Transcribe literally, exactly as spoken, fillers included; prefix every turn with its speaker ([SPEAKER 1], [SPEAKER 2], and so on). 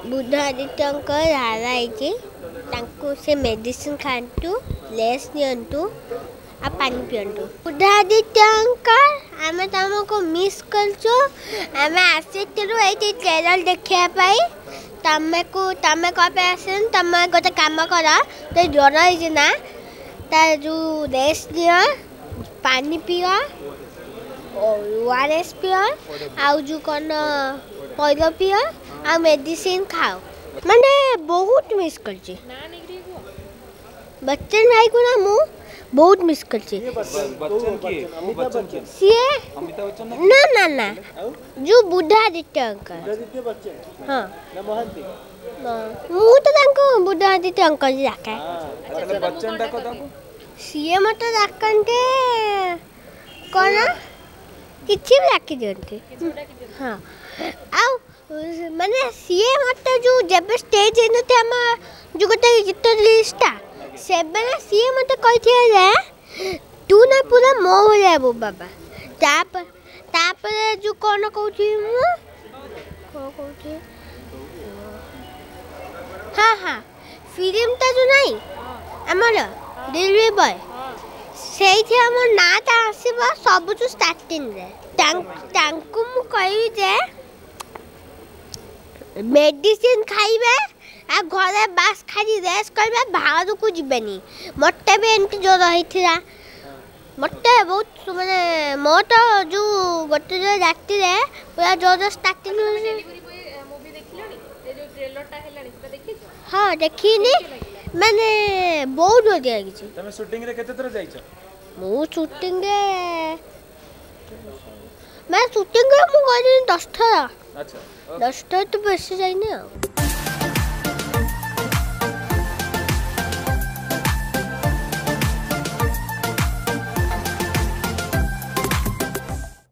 [SPEAKER 1] बुधादित्य हाराई से मेडिसिन खातु लेस नियंतु आ पानी पियंतु। बुधादित्य आमे तुमको मिस करछो आमे आसिथिलु एठी ट्रेलर देखिया पाई तमे को तमे कपे आसन तमे गोटे काम करा तो ज्वर है ना ता जो लेस दिया पानी पिया ओआरएस पिया आउ जो कौन पैलो पिया आ मेडिसिन खाओ माने बहुत मिस करछी बच्चन भाई को ना मु बहुत मिस करछी।
[SPEAKER 2] बच्चन की बच्चन की
[SPEAKER 1] सीए
[SPEAKER 2] अमिताभ बच्चन
[SPEAKER 1] ना ना ना जो बुधादित्य अंकल
[SPEAKER 2] बुधादित्य बच्चन
[SPEAKER 1] हां
[SPEAKER 2] ना मोहंती
[SPEAKER 1] मु तो तांको बुधादित्य अंकल जी डाके
[SPEAKER 2] अच्छा बच्चन डाको ताको
[SPEAKER 1] सीए मत डाकंते कोन किछि भी डाकी दियंती हां आ माने सीए मत जो जब स्टेज इन थे हम जो गोटे गीत लिस्टा से बेले सीए मत कहि थे जे तू ना पूरा मो हो जाबो बाबा ताप ताप जो कोन कहउची मु को कहउची हां हां फिल्म ता जो नहीं हमर दिल्ली बॉय सेई थे हमर नाटा आसीबा सब जो स्टार्टिंग रे तांकु मु कहि जे मेडिसिन खाइबे आ घरे बास खाली रेस्ट करबे बाहर को जिबेनी मटे भी एंटी जो रहिथिला मटे बहुत माने मो तो जो गोटे जो राती रे पूरा जो जो स्टार्टिंग
[SPEAKER 3] मूवी देखिलोनी ए जो ट्रेलर टा हेलानी सेटा देखि
[SPEAKER 1] हां देखिनी माने बहुत बढ़िया लागिछि।
[SPEAKER 2] तमे शूटिंग रे केते थरा जाइछ?
[SPEAKER 1] मु शूटिंग रे मैं शूटिंग रे मु गनी दस थरा।
[SPEAKER 2] अच्छा
[SPEAKER 1] दस थरा तो बेसी जाइनी आ।